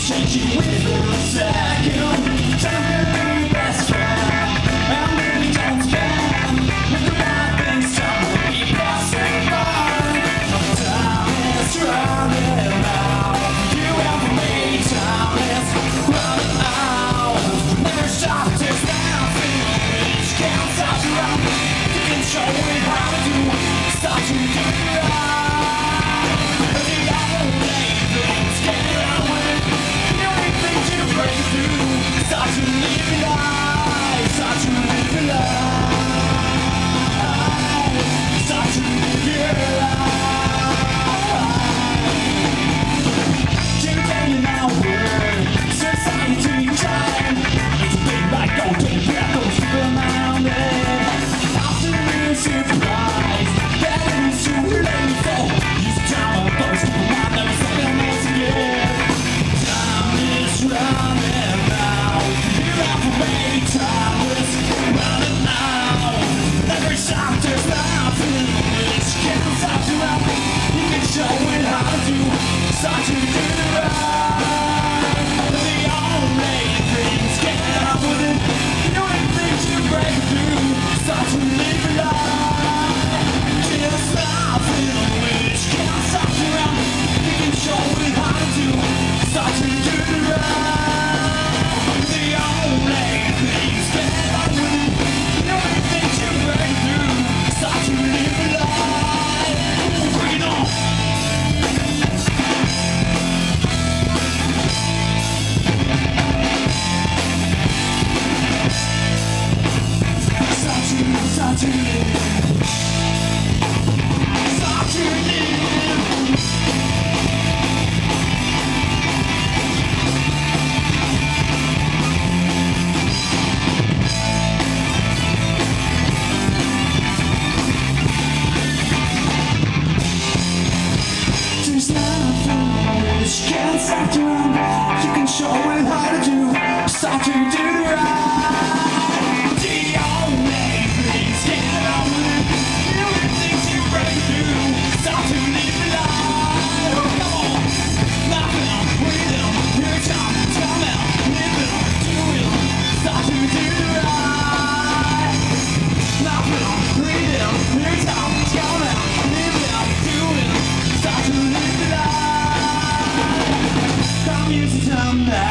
changing with a second. Don't be your best friend, and maybe don't spend. Look at my things, time to be passing by. Time is running out. You have me, time is running out. Never stop to stand, which can't stop you out. You can show me how to do, start to do it right. Start to live life, start to live life, start to live your life. Changing our world, society time. It's a big like golden breath goes around it. After we're surprised, that it is too late. So use time of those people might never say them once again. Time is running. Time is running out. Every time there's nothing which can stop you out. You can show it how to do, start to do the right. The only things get out with it. The only things you break through, start to live a life. There's nothing which can stop you out. You can show it how to do, start to do the right. The only start to live life. Bring it on. Start to live. Start to live. Start to live. There's nothing which can stop you. You can show it how to do, start to do the right. The only things get on with it. The only things you break through, start to live life. Come on, nothing, breathe in, your time, come out, live it, do it, start to do the right. Nothing, breathe in, your time, come out, live it, do it, start to live life. Come use the time now.